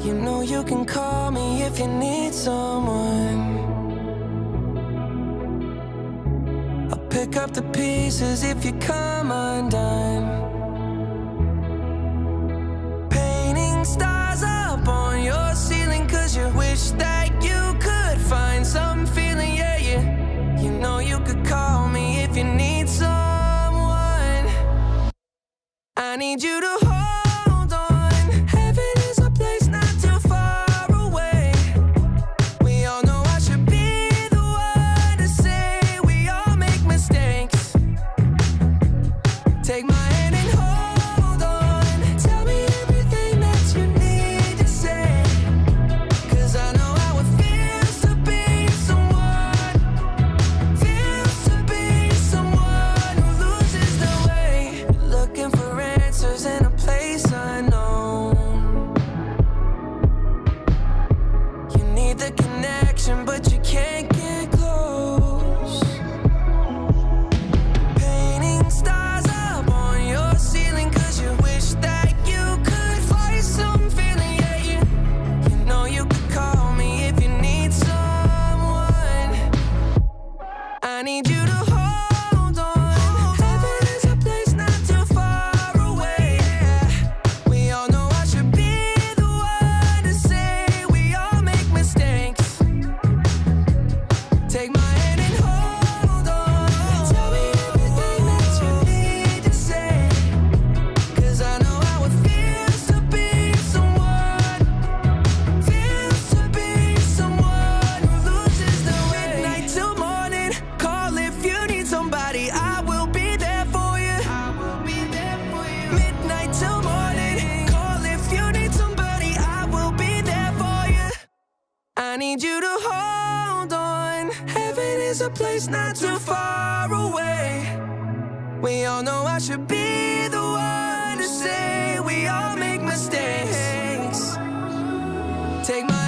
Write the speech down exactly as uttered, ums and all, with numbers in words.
You know you can call me if you need someone. I'll pick up the pieces if you come undone. Painting stars up on your ceiling, cause you wish that you could find some feeling, yeah, yeah. You know you could call me if you need someone. I need you to hold on. Heaven is a place not too far away. We all know I should be the one to say we all make mistakes. Take my hand and hold on. Tell me everything that you need to say, cause I know how it feels to be someone, feels to be someone who loses their way. Looking for answers in a place unknown. You need the connection, but you can't get close. Painting stars up on your ceiling, cause you wish that you could find some feeling, yeah, yeah. You know you could call me if you need someone. I need you to hold on. Heaven is a place not too far away. We all know I should be the one to say we all make mistakes. Take my hand and hold on. Tell me everything that you need to say, cause I know how it feels to be someone, feels to be someone who loses their way. Midnight till morning, call if you need somebody. I will be there for you. I will be there for you. Midnight till morning, call if you need somebody. I will be there for you. I need you to hold on. Heaven is a place not too far away. We all know I should be the one to say we all make mistakes. Take my